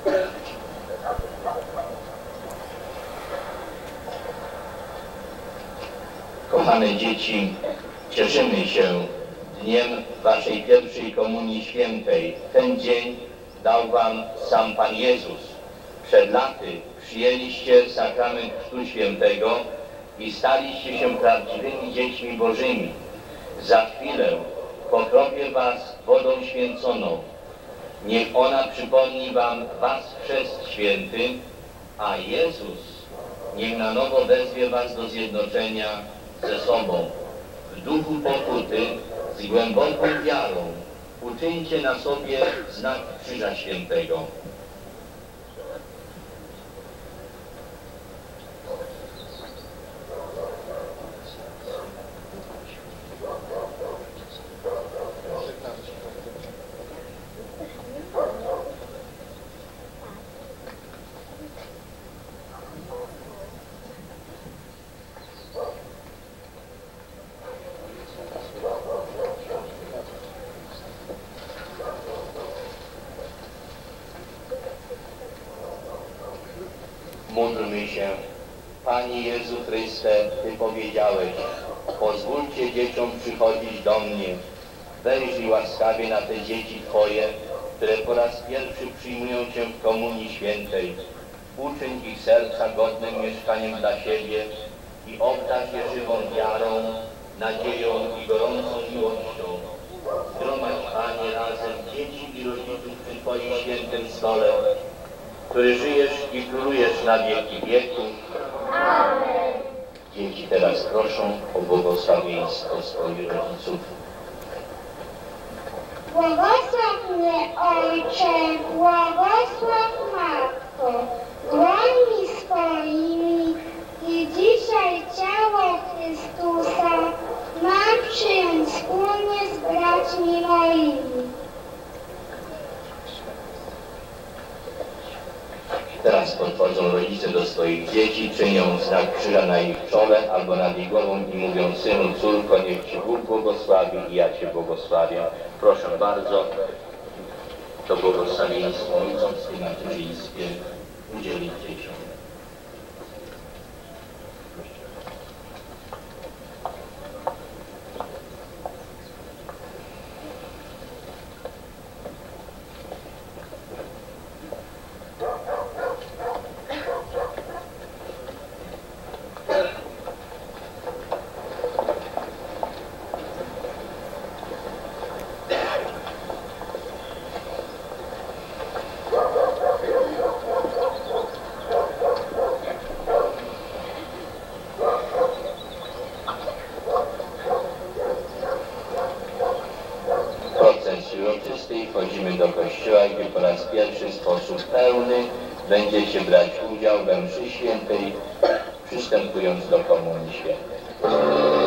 Kochane dzieci, cieszymy się dniem Waszej pierwszej Komunii Świętej. Ten dzień dał Wam sam Pan Jezus. Przed laty przyjęliście sakrament Chrztu Świętego i staliście się prawdziwymi dziećmi Bożymi. Za chwilę pokropię Was wodą święconą. Niech ona przypomni Wam Was chrzest święty, a Jezus niech na nowo wezwie Was do zjednoczenia ze sobą. W duchu pokuty, z głęboką wiarą, uczyńcie na sobie znak Krzyża Świętego. Módlmy się. Panie Jezu Chryste, Ty powiedziałeś: pozwólcie dzieciom przychodzić do mnie. Wejrzyj łaskawie na te dzieci Twoje, które po raz pierwszy przyjmują Cię w Komunii Świętej. Uczyń ich serca godnym mieszkaniem dla siebie i obdarz je żywą wiarą, nadzieją i gorącą miłością. Zgromadź, Panie, razem dzieci i rodziców przy Twoim świętym stole, który żyjesz i królujesz na wieki wieków. Amen. Dzieci teraz proszą o błogosławieństwo swoich rodziców. Błogosław mnie, Ojcze, błogosław Matko, dłońmi swoimi i dzisiaj ciało Chrystusa mam przyjąć wspólnie z braćmi moimi. Teraz podchodzą rodzice do swoich dzieci, czynią znak krzyża na ich czole albo nad ich głową i mówią: synu, córko, niech Ci Bóg błogosławi i ja Cię błogosławię. Proszę bardzo, to błogosławieństwo ojcowskie, macierzyńskie udzielić dzieciom. Wchodzimy do kościoła, gdzie po raz pierwszy w sposób pełny będziecie brać udział we mszy świętej, przystępując do Komunii Świętej.